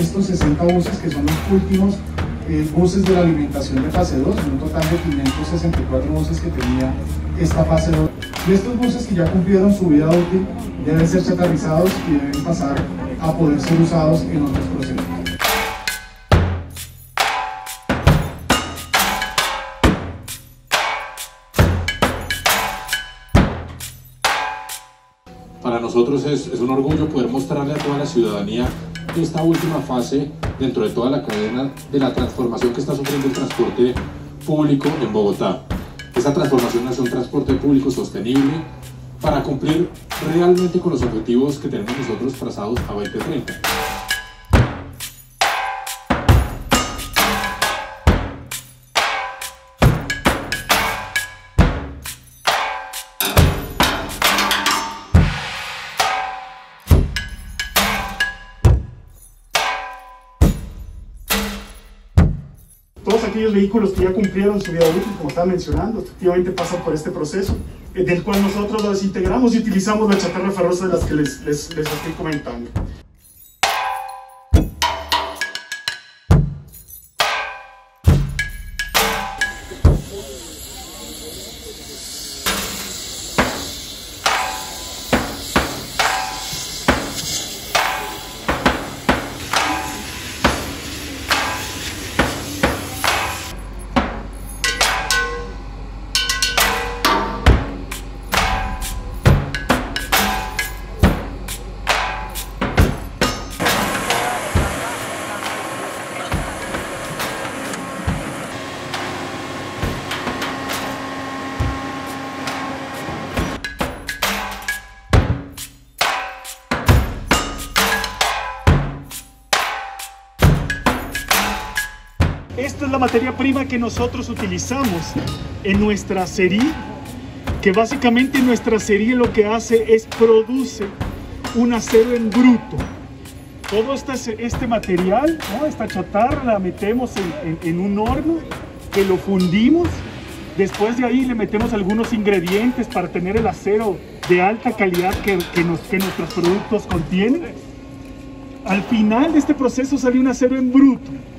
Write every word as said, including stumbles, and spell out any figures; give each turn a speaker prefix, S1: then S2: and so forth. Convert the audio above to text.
S1: estos sesenta buses que son los últimos eh, buses de la alimentación de fase dos, en un total de quinientos sesenta y cuatro buses que tenía esta fase dos. Y estos buses que ya cumplieron su vida útil deben ser chatarrizados y deben pasar a poder ser usados en otros procesos.
S2: Para nosotros es, es un orgullo poder mostrarle a toda la ciudadanía esta última fase dentro de toda la cadena de la transformación que está sufriendo el transporte público en Bogotá. Esa transformación hacia un transporte público sostenible para cumplir realmente con los objetivos que tenemos nosotros trazados a veinte treinta.
S3: Todos aquellos vehículos que ya cumplieron su vida útil, como estaba mencionando, efectivamente pasan por este proceso, eh, del cual nosotros los integramos y utilizamos la chatarra ferrosa de las que les, les, les estoy comentando. Esta es la materia prima que nosotros utilizamos en nuestra serie, que básicamente nuestra serie lo que hace es produce un acero en bruto. Todo este, este material, ¿no? Esta chatarra la metemos en, en, en un horno, que lo fundimos. Después de ahí le metemos algunos ingredientes para tener el acero de alta calidad que, que, nos, que nuestros productos contienen. Al final de este proceso sale un acero en bruto.